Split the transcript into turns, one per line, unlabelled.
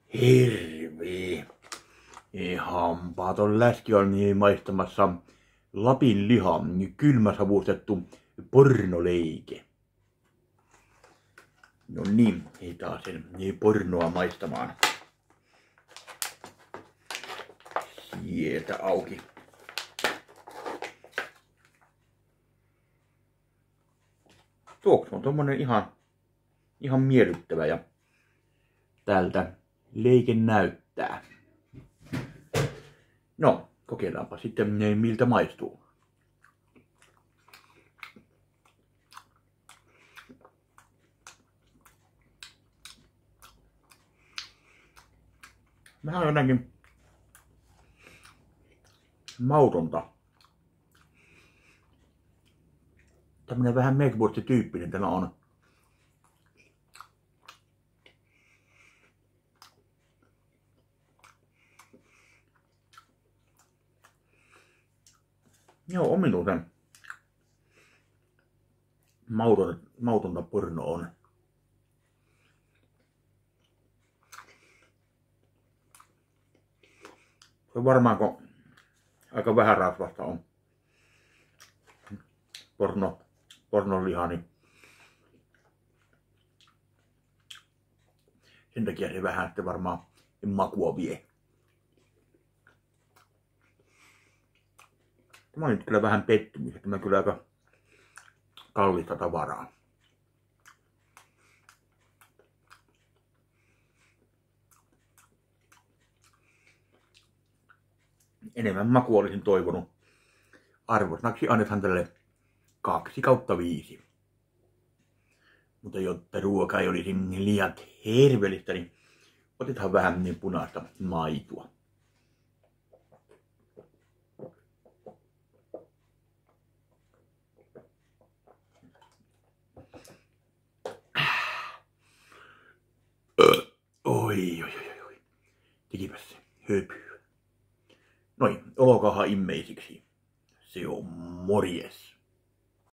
Hirvi. Hampaaton läski on maistamassa Lapin liha, kylmäsavustettu pornoleike. No niin, hitaisen pornoa maistamaan. Sieltä auki. Tuoksu on tommonen ihan miellyttävä ja tältä leike näyttää. No, kokeillaanpa sitten miltä maistuu. Vähän jotenkin mautonta. Tämmönen vähän meatwurst-tyyppinen tämä on. Joo, omituisen mautonta porno on. Se on varmaan, kun aika vähän rasvasta on pornoliha, niin sen takia se vähän sitten varmaan makua vie. Tämä on nyt kyllä vähän pettymys, että tämä kyllä aika kallista tavaraa. Enemmän makua olisin toivonut. Arvosanaksi annetaan tälle 2/5. Mutta jotta ruoka ei olisi liian terveellistä, niin otetaan vähän punaista maitoa. Oi. Tekipäs se höpyä. Noin, olkaahan immeisiksi. Se on morjes.